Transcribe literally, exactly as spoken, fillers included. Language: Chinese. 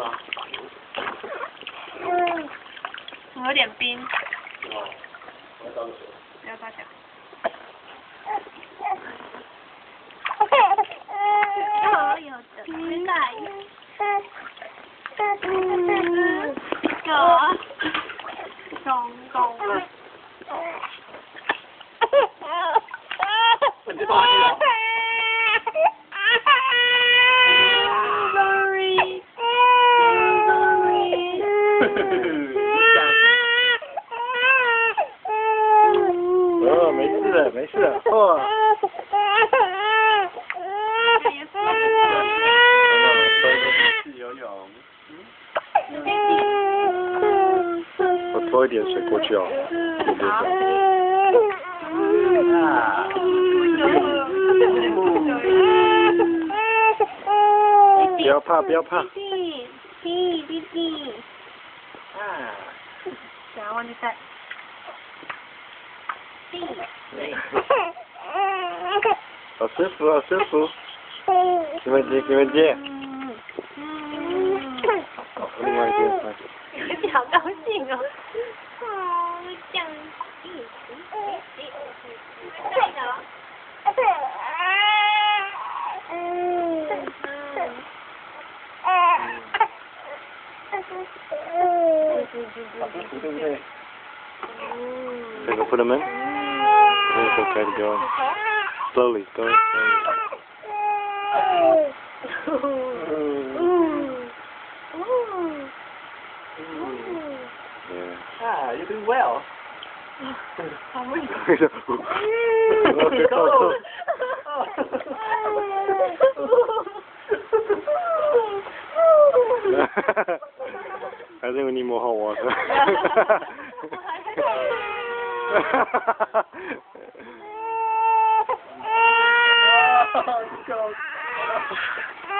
吗？ 嗯，我有点冰。 哦，我要倒个水。 不要大小。有有的，现在。有。公公。 你放弃了。 Sorry。 哦，没事的，没事的，哦。去游泳。我拖一点水过去哦。 好。 啊。不要怕，不要怕。 弟弟，弟弟。 啊。 想要忘记带。弟。 好舒服，好舒服。给我接，给我接。另外一边。 你好高兴哦。哦，这样。对的。 对不对？这个 put them in. Let's go try to go slowly, go slowly. Yeah. Ah, you're doing well. I'm really Go. 还是因为你摸好我的。 Go.